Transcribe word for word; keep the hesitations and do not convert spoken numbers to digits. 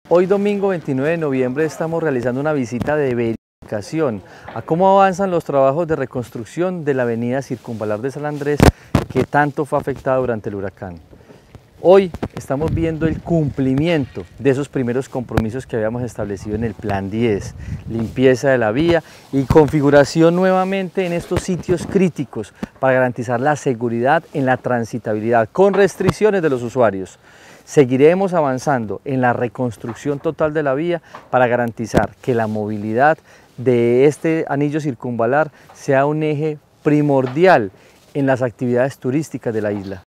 Hoy domingo veintinueve de noviembre estamos realizando una visita de verificación a cómo avanzan los trabajos de reconstrucción de la avenida Circunvalar de San Andrés que tanto fue afectada durante el huracán. Hoy estamos viendo el cumplimiento de esos primeros compromisos que habíamos establecido en el Plan diez, limpieza de la vía y configuración nuevamente en estos sitios críticos para garantizar la seguridad en la transitabilidad con restricciones de los usuarios. Seguiremos avanzando en la reconstrucción total de la vía para garantizar que la movilidad de este anillo circunvalar sea un eje primordial en las actividades turísticas de la isla.